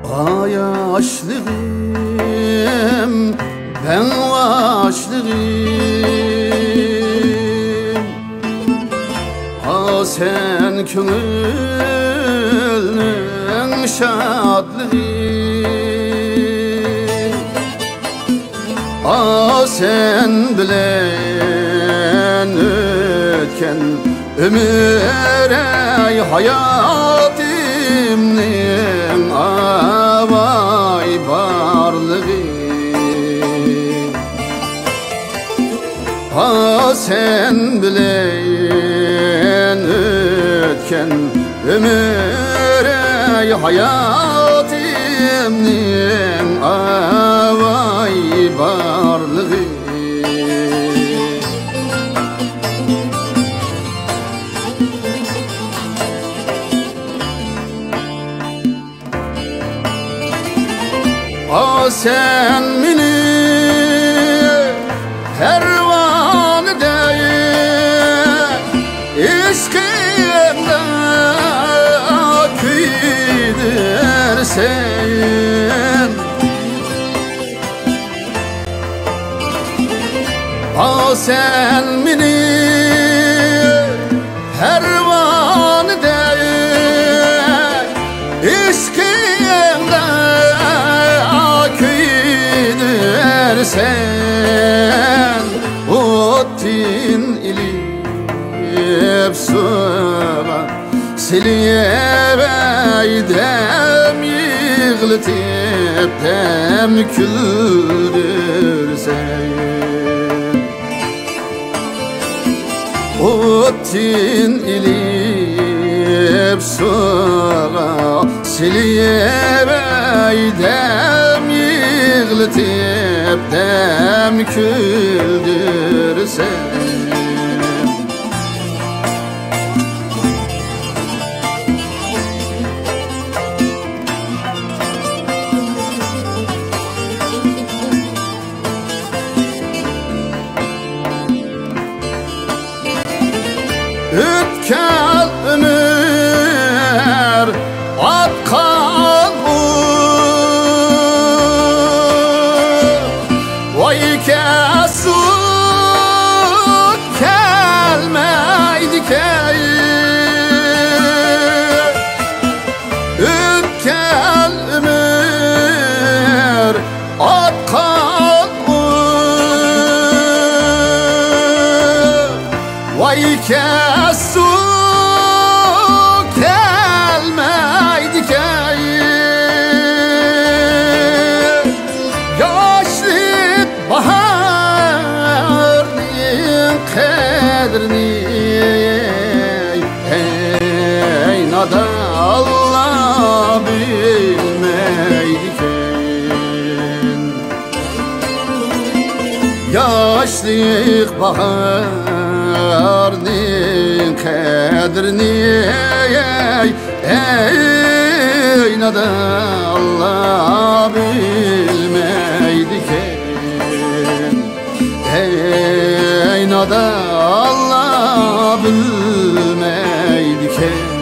Ay aşlığım, ben aşlığım. Sen könülün şadlığı. Sen bilen ötken ömür ey hayatimnin avay barlığı. Sen bilen ötken ömür ey hayatimnin avay barlığı. Sen mini pervane değil, İşkimde küydürsen. Sen mini pervane değil, İşkimde sen ottin ilip suğa siliyeveydim yığılıtıp dem küldürsen. Ottin ilip suğa siliyeveydim yığılıtıp dem küldürsen. Ötken ömür atkan vay kesu kelmeydi key. Ötken ömür atkan vay kesu kelmeydi key. Yaşlık baharın kadrini ey nada Allah bilmeydiken. Yaşlık baharın kadrini ey nada Allah bilmeydiken. Ey nada Allah bilmeydiken.